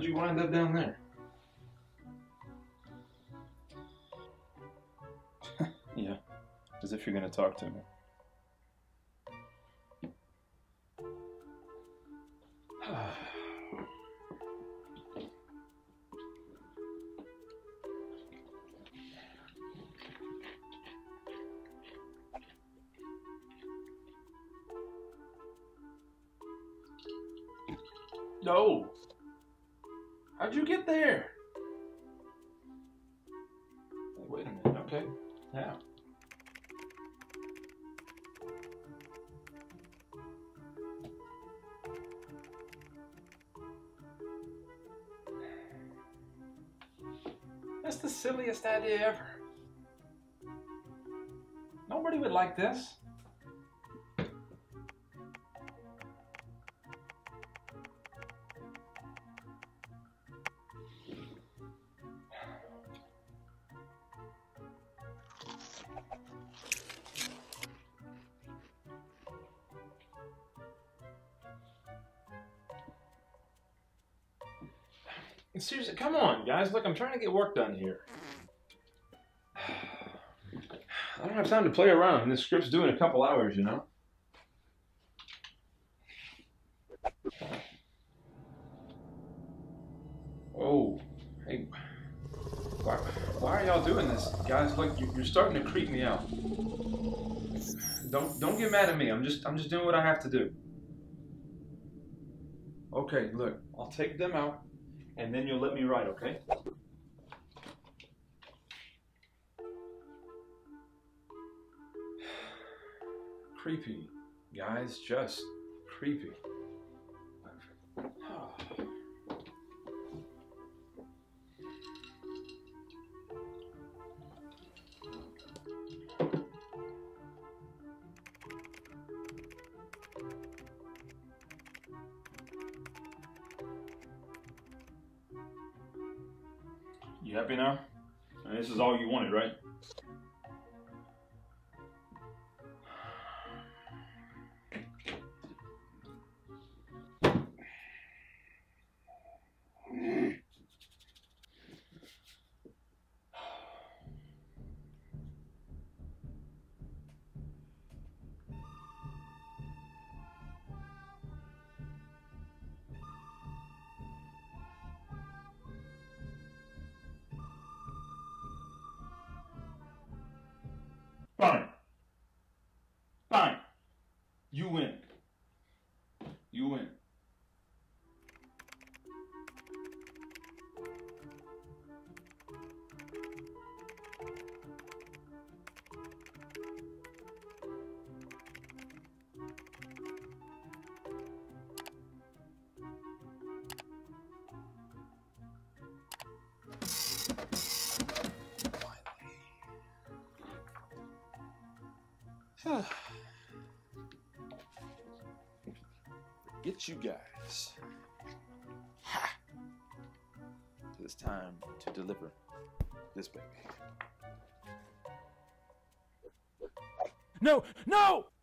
How'd you wind up down there? Yeah, as if you're gonna talk to me. No! How'd you get there? Hey, wait a minute, okay. Now. That's the silliest idea ever. Nobody would like this. Seriously, come on, guys. Look, I'm trying to get work done here. I don't have time to play around. This script's due in a couple hours, you know? Oh, hey. Why are y'all doing this? Guys, look, you're starting to creep me out. Don't get mad at me. I'm just doing what I have to do. Okay, look, I'll take them out. And then you'll let me write, okay? Creepy. Guys, just creepy. You happy now? And this is all you wanted, right? Fine. Fine. You win. You win. Get you guys. Ha! It's time to deliver this baby. No! No!